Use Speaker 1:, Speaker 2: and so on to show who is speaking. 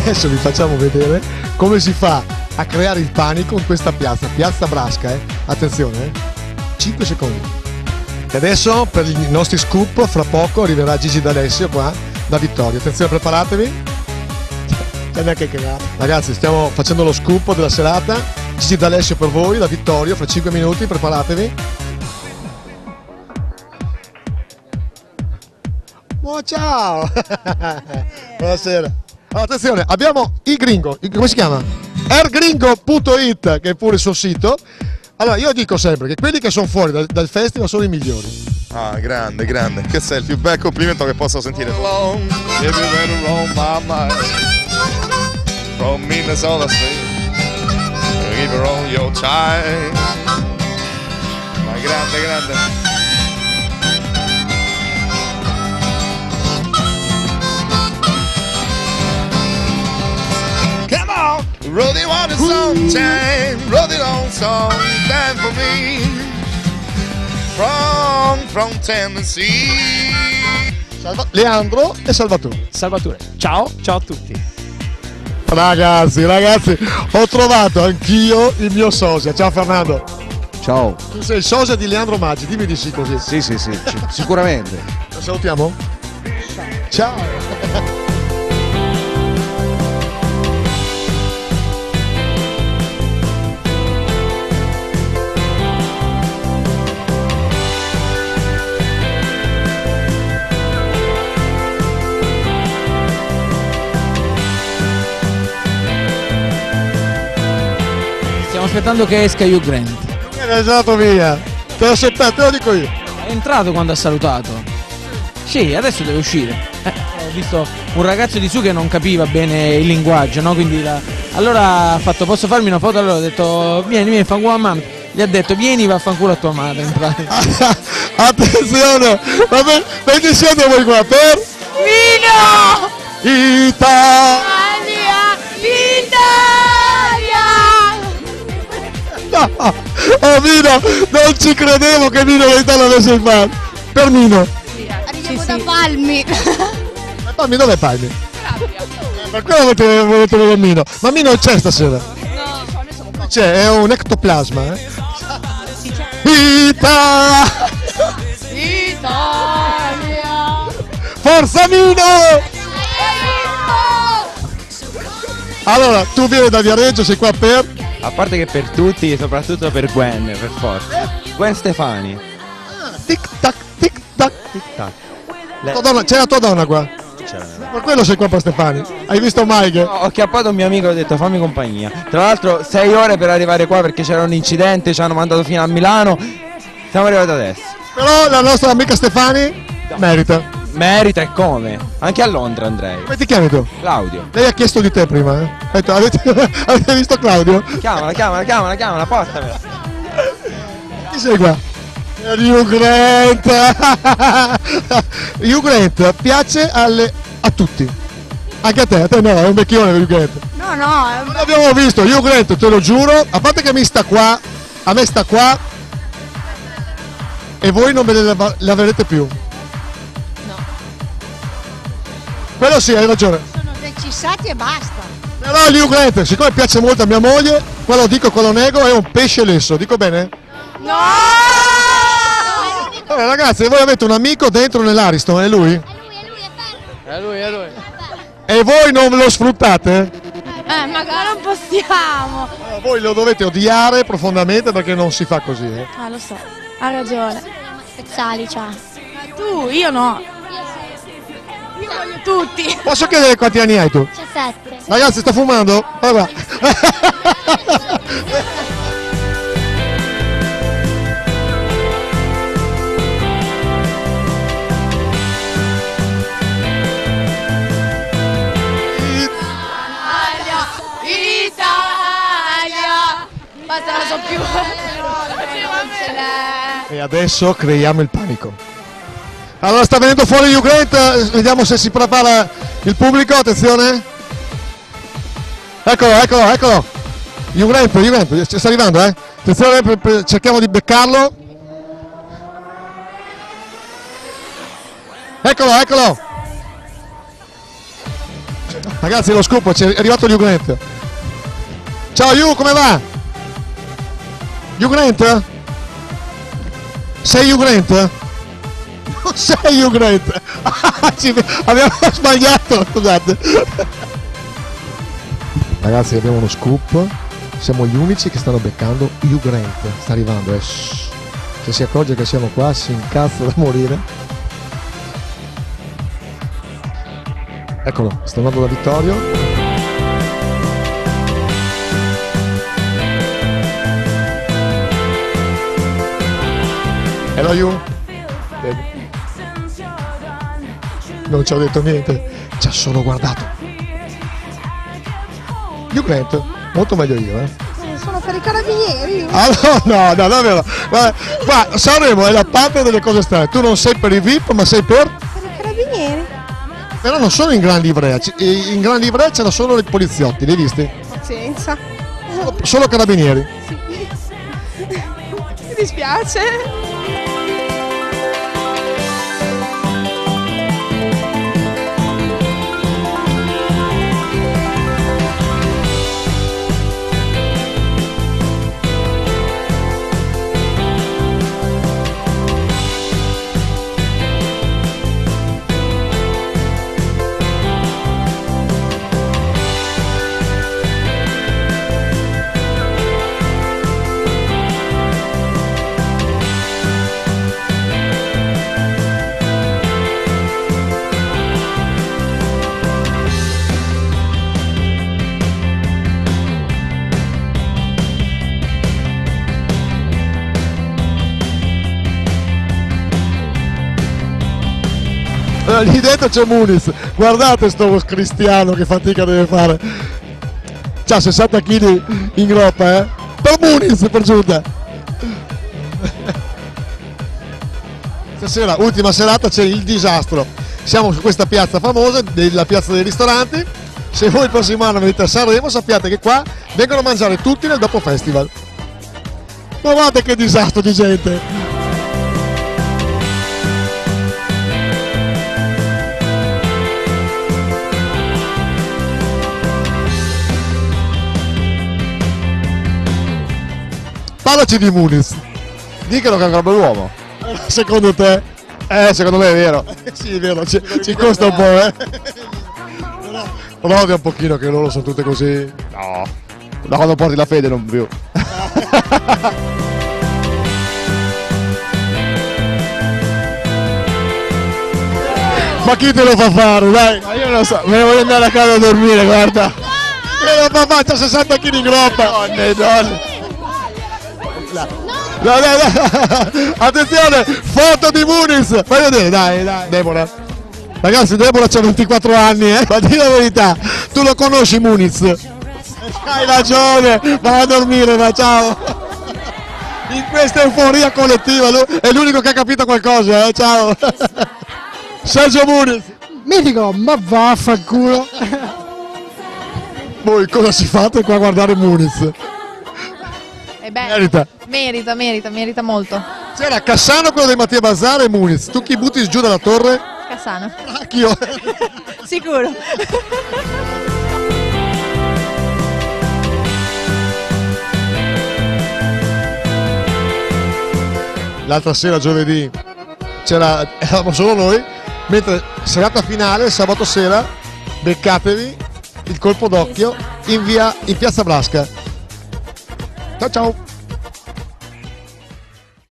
Speaker 1: Adesso vi facciamo vedere come si fa a creare il panico in questa piazza, Piazza Brasca, Attenzione, 5 secondi. E adesso per i nostri scoop, fra poco arriverà Gigi D'Alessio qua, da Vittorio. Attenzione, preparatevi. Ragazzi, stiamo facendo lo scoop della serata. Gigi D'Alessio per voi, da Vittorio, fra 5 minuti, preparatevi. Oh, ciao! Buonasera. Allora, attenzione, abbiamo il gringo, come si chiama? Ergringo.it, che è pure il suo sito. Allora, io dico sempre che quelli che sono fuori dal festival sono i migliori.
Speaker 2: Ah, grande, grande. Questo è il più bel complimento che posso sentire. From Minnesota State, keep it on your child. Ma grande, grande. Come on, roll it on the sunshine, roll it on sometime for me. From Tennessee.
Speaker 1: Leandro e Salvatore.
Speaker 3: Salvatore, ciao, ciao a tutti.
Speaker 1: Ragazzi, ho trovato anch'io il mio sosia. Ciao Fernando.
Speaker 4: Ciao.
Speaker 1: Tu sei il sosia di Leandro Maggi, dimmi di sì così.
Speaker 4: Sì, sicuramente.
Speaker 1: Lo salutiamo? Ciao.
Speaker 3: Stiamo aspettando che esca Hugh Grant.
Speaker 1: È andato via. Te lo dico io.
Speaker 3: È entrato quando ha salutato. Sì, adesso deve uscire. Ho visto un ragazzo di su che non capiva bene il linguaggio, no? Quindi allora ha fatto: posso farmi una foto? Allora ho detto: vieni, fanculo a mamma. Gli ha detto: vieni, vaffanculo a tua madre.
Speaker 1: Attenzione! Vabbè, perché siete voi qua? Per
Speaker 5: Mino!
Speaker 1: Italia! No! Oh Mino, non ci credevo che Mino l'Italia avesse fatto. Per Mino.
Speaker 5: Arriviamo da Palmi.
Speaker 1: Ma Palmi, dov'è Palmi? Per quello volete vedere Mino. Ma Mino c'è stasera?
Speaker 5: No, noi siamo qua.
Speaker 1: C'è, è un ectoplasma, Italia! Forza Mino! Allora, tu vieni da Viareggio, sei qua per?
Speaker 6: A parte che per tutti, soprattutto per Gwen, per forza. Gwen Stefani.
Speaker 1: Tic tac, tic tac.
Speaker 6: Tic tac.
Speaker 1: C'è la tua donna qua? Per quello sei qua per Stefani. Hai visto Mike?
Speaker 6: No, ho chiappato un mio amico e ho detto: fammi compagnia. Tra l'altro 6 ore per arrivare qua perché c'era un incidente, ci hanno mandato fino a Milano. Siamo arrivati adesso.
Speaker 1: Però la nostra amica Stefani merita.
Speaker 6: Merita e come? Anche a Londra andrei.
Speaker 1: Come ti chiami tu?
Speaker 6: Claudio.
Speaker 1: Lei ha chiesto di te prima, Ha detto, avete visto Claudio?
Speaker 6: Chiamala, portamela.
Speaker 1: Chi sei qua? Hugh Grant! Hugh Grant piace a tutti. Anche a te no, è un vecchione Hugh Grant.
Speaker 5: No, è
Speaker 1: Non l'abbiamo visto, Hugh Grant, te lo giuro, a parte che mi sta qua, a me sta qua e voi non ve ne laverete più.
Speaker 5: No.
Speaker 1: Quello sì, hai ragione.
Speaker 5: Sono decissati e basta.
Speaker 1: Però Hugh Grant, siccome piace molto a mia moglie, quello dico, quello nego, è un pesce lesso, dico bene?
Speaker 5: No!
Speaker 1: Ragazzi, voi avete un amico dentro nell'Ariston, è lui?
Speaker 3: È lui.
Speaker 1: E voi non lo sfruttate?
Speaker 5: Magari non possiamo.
Speaker 1: Allora, voi lo dovete odiare profondamente perché non si fa così.
Speaker 5: Ah, lo so, ha ragione. Speziali, ciao. Ma tu, io no. Io voglio tutti.
Speaker 1: Posso chiedere quanti anni hai tu?
Speaker 5: 17.
Speaker 1: Ragazzi, sta fumando? Allora.
Speaker 5: Basta, non so più.
Speaker 1: E adesso creiamo il panico. Allora sta venendo fuori Hugh Grant, vediamo se si prepara il pubblico, attenzione. Eccolo. Hugh Grant, sta arrivando, Attenzione, cerchiamo di beccarlo. Eccolo. Ragazzi, lo scoop, è arrivato Hugh Grant. Ciao Hugh, come va? Hugh Grant? Sei Hugh Grant? Non sei Hugh Grant. Abbiamo sbagliato, scusate. Ragazzi, abbiamo uno scoop. Siamo gli unici che stanno beccando Hugh Grant. Sta arrivando, se si accorge che siamo qua si incazza da morire. Eccolo, sta andando da Vittorio. Hello Hugh. Non ci ho detto niente, ci ha solo guardato. Hugh Grant, molto meglio io,
Speaker 7: Sono per i carabinieri.
Speaker 1: Ah no, davvero. Ma Sanremo è la parte delle cose strane. Tu non sei per i VIP, ma sei per
Speaker 7: I carabinieri.
Speaker 1: Però non sono in gran livrea. In gran livrea c'erano solo i poliziotti, li hai visti?
Speaker 7: Pazienza.
Speaker 1: Solo carabinieri.
Speaker 7: Sì. Mi dispiace.
Speaker 1: Lì dentro c'è Muniz, guardate sto cristiano che fatica deve fare. C'ha 60 kg in groppa, per Muniz, per giunta. Stasera, ultima serata, c'è il disastro. Siamo su questa piazza famosa, la piazza dei ristoranti. Se voi il prossimo anno venite a Sanremo, sappiate che qua vengono a mangiare tutti nel dopo festival. Ma guardate che disastro di gente. Parlaci di Muniz.
Speaker 4: Dicono che è un gran bell'uomo.
Speaker 1: Secondo te?
Speaker 4: Secondo me è vero.
Speaker 1: Sì, è vero, ci costa un po', Però odia un pochino che loro sono tutte così.
Speaker 4: No. Da quando porti la fede non più.
Speaker 1: Ma chi te lo fa fare, dai?
Speaker 6: Ma io non lo so, me ne voglio andare a casa a dormire, guarda.
Speaker 1: Te lo fa fare, c'ha 60 kg in groppa.
Speaker 6: Donne.
Speaker 1: No. Attenzione, foto di Muniz. Fai vedere, dai. Deborah. Ragazzi, Deborah c'ha 24 anni, ma di la verità, tu lo conosci Muniz? Hai ragione, vai a dormire, ma ciao. In questa euforia collettiva, lui è l'unico che ha capito qualcosa, ciao. Sergio Muniz.
Speaker 8: Mitico, ma vaffanculo.
Speaker 1: Voi cosa ci fate qua a guardare Muniz?
Speaker 9: Merita molto.
Speaker 1: C'era Cassano, quello di Mattia Bazzara, e Muniz. Tu chi butti giù dalla torre?
Speaker 9: Cassano.
Speaker 1: Anch'io.
Speaker 9: Sicuro.
Speaker 1: L'altra sera, giovedì, eravamo solo noi, mentre serata finale, sabato sera, beccatevi il colpo d'occhio in piazza Brasca. Ciao ciao.